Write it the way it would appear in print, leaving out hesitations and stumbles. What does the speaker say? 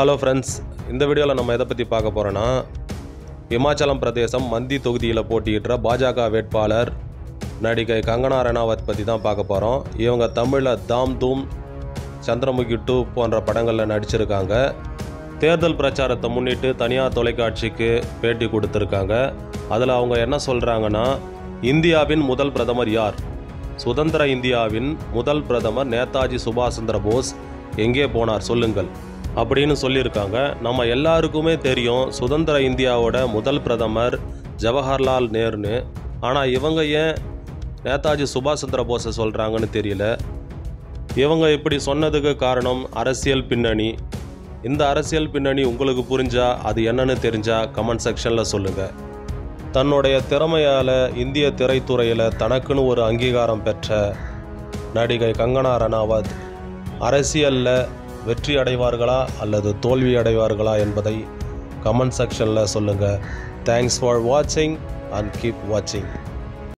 Hello friends, இந்த வீடியோவில் நம்ம எதை பற்றி பார்க்க போகிறோன்னா, இமாச்சலம் பிரதேசம் மந்தி தொகுதியில் போட்டியிடுற பாஜக வேட்பாளர் நடிகை கங்கனா ரணாவத் பற்றி தான் பார்க்க போகிறோம். இவங்க தமிழில் தாம் தூம், சந்திரமுகி 2 போன்ற படங்களில் நடிச்சிருக்காங்க. தேர்தல் பிரச்சாரத்தை முன்னிட்டு தனியார் தொலைக்காட்சிக்கு பேட்டி கொடுத்துருக்காங்க. அதில் அவங்க என்ன சொல்கிறாங்கன்னா, இந்தியாவின் முதல் பிரதமர் யார்? சுதந்திர இந்தியாவின் முதல் பிரதமர் நேதாஜி சுபாஷ் சந்திர போஸ் எங்கே போனார் சொல்லுங்கள் அப்படின்னு சொல்லியிருக்காங்க. நம்ம எல்லாருக்குமே தெரியும் சுதந்திர இந்தியாவோட முதல் பிரதமர் ஜவஹர்லால் நேருன்னு. ஆனால் இவங்க ஏன் நேதாஜி சுபாஷ் சந்திர போஸை சொல்கிறாங்கன்னு தெரியல. இவங்க இப்படி சொன்னதுக்கு காரணம் அரசியல் பின்னணி. இந்த அரசியல் பின்னணி உங்களுக்கு புரிஞ்சால் அது என்னன்னு தெரிஞ்சால் கமெண்ட் செக்ஷனில் சொல்லுங்கள். தன்னுடைய திறமையால் இந்திய திரைத்துறையில் தனக்குன்னு ஒரு அங்கீகாரம் பெற்ற நடிகை கங்கனா ரணாவத் அரசியலில் வெற்றி அடைவார்களா அல்லது தோல்வி அடைவார்களா என்பதை கமெண்ட் செக்ஷனில் சொல்லுங்கள். தேங்க்ஸ் ஃபார் வாட்சிங் அண்ட் கீப் வாட்சிங்.